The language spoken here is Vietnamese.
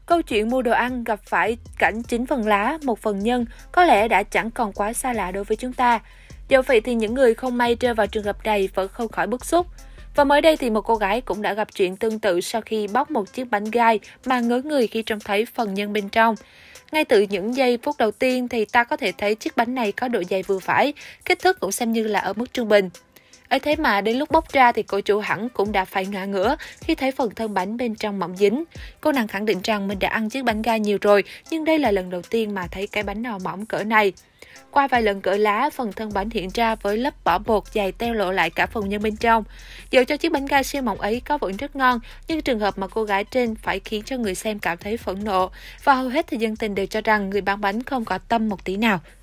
Câu chuyện mua đồ ăn gặp phải cảnh 9 phần lá, 1 phần nhân có lẽ đã chẳng còn quá xa lạ đối với chúng ta. Dẫu vậy thì những người không may rơi vào trường hợp này vẫn không khỏi bức xúc. Và mới đây thì một cô gái cũng đã gặp chuyện tương tự sau khi bóc một chiếc bánh gai mà ngớ người khi trông thấy phần nhân bên trong. Ngay từ những giây phút đầu tiên thì ta có thể thấy chiếc bánh này có độ dày vừa phải, kích thước cũng xem như là ở mức trung bình. Ấy thế mà đến lúc bóc ra thì cô chủ hẳn cũng đã phải ngã ngửa khi thấy phần thân bánh bên trong mỏng dính. Cô nàng khẳng định rằng mình đã ăn chiếc bánh gai nhiều rồi, nhưng đây là lần đầu tiên mà thấy cái bánh nào mỏng cỡ này. Qua vài lần cỡ lá, phần thân bánh hiện ra với lớp vỏ bột dày teo lộ lại cả phần nhân bên trong. Dẫu cho chiếc bánh gai siêu mỏng ấy có vẫn rất ngon, nhưng trường hợp mà cô gái trên phải khiến cho người xem cảm thấy phẫn nộ. Và hầu hết thì dân tình đều cho rằng người bán bánh không có tâm một tí nào.